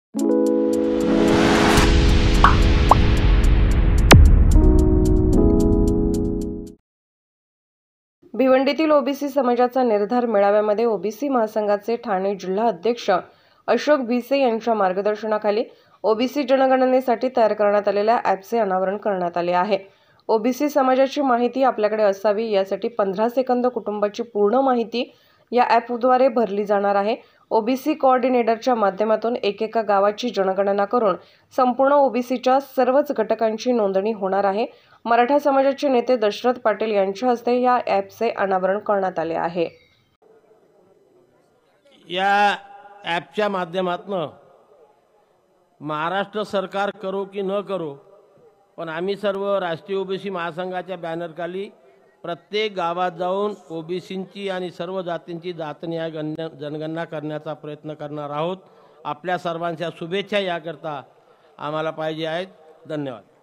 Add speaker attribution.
Speaker 1: भिवंडीतील OBC समाजाचा निर्धार मेळाव्यामध्ये OBC महासंघाचे ठाणे जिल्हा अध्यक्ष अशोक भिसे यांच्या मार्गदर्शनाखाली ओबीसी जनगणनेसाठी तयार करण्यात आलेल्या ॲपचे अनावरण करण्यात आले आहे। ओबीसी समाजाची माहिती आपल्याकडे असावी यासाठी 15 सेकंद कुटुंबाची पूर्ण माहिती या ॲपद्वारे भरली जाणार आहे। ओबीसी कोऑर्डिनेटरच्या माध्यमातून एकेका गावाची जनगणना करून संपूर्ण ओबीसीच्या सर्वच घटकांची नोंदणी होणार आहे। मराठा समाजाचे नेते दशरथ पाटील यांच्या हस्ते या ॲपचे अनावरण करण्यात आले आहे।
Speaker 2: या ॲपच्या माध्यमातून महाराष्ट्र सरकार करो की न करो, पण आम्ही सर्व राष्ट्रीय ओबीसी महासंघाच्या बॅनरखाली प्रत्येक गावात जाऊन ओबीसींची आणि सर्व जातींची जातनिहाय जनगणना करण्याचा प्रयत्न करणार आहोत। आपल्या सर्वांच्या शुभेच्छा याकरता आम्हाला पाहिजे आहेत। धन्यवाद।